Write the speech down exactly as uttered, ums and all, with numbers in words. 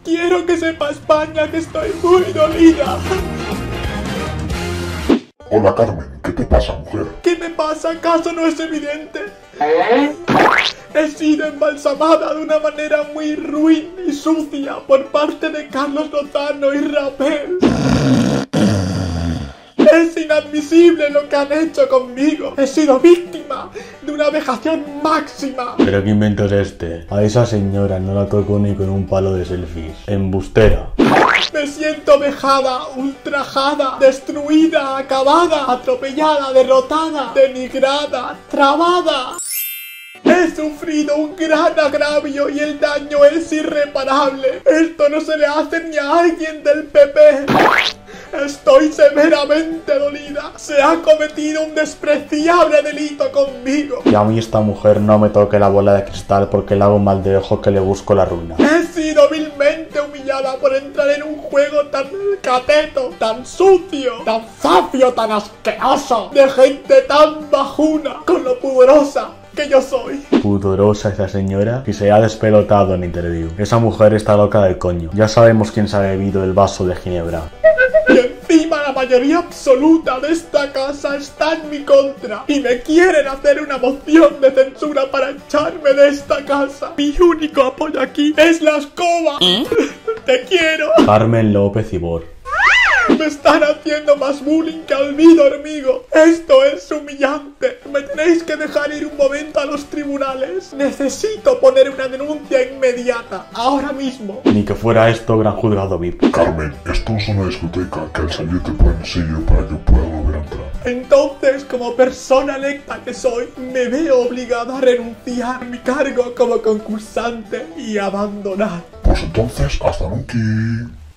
quiero que sepa España que estoy muy dolida. Hola Carmen, ¿qué te pasa, mujer? ¿Qué me pasa? ¿Acaso no es evidente? He sido embalsamada de una manera muy ruin y sucia por parte de Carlos Lozano y Rapel. Es inadmisible lo que han hecho conmigo. He sido víctima de una vejación máxima. ¿Pero qué invento es este? A esa señora no la tocó ni con un palo de selfies. Embustera. Me siento vejada, ultrajada, destruida, acabada, atropellada, derrotada, denigrada, trabada. He sufrido un gran agravio y el daño es irreparable. Esto no se le hace ni a alguien del P P. Estoy severamente dolida. Se ha cometido un despreciable delito conmigo. Y a mí esta mujer no me toque la bola de cristal porque le hago un mal de ojo que le busco la ruina. He sido vilmente humillada por entrar en un juego tan cateto, tan sucio, tan zafio, tan asqueroso, de gente tan bajuna, con lo pudorosa que yo soy. Pudorosa esa señora, si se ha despelotado ni te lo digo. Esa mujer está loca del coño. Ya sabemos quién se ha bebido el vaso de ginebra. Y encima la mayoría absoluta de esta casa está en mi contra y me quieren hacer una moción de censura para echarme de esta casa. Mi único apoyo aquí es la escoba. Te quiero. Carmen López Ibor. Me están haciendo más bullying que al Vido Hormigo. Esto es humillante. Me tenéis que dejar ir un momento a los tribunales. Necesito poner una denuncia inmediata, ahora mismo. Ni que fuera esto gran juzgado V I P. Carmen, esto es una discoteca, que al salir te ponen sello para que pueda volver a entrar. Entonces, como persona electa que soy, me veo obligado a renunciar a mi cargo como concursante y abandonar. Pues entonces, hasta nunca.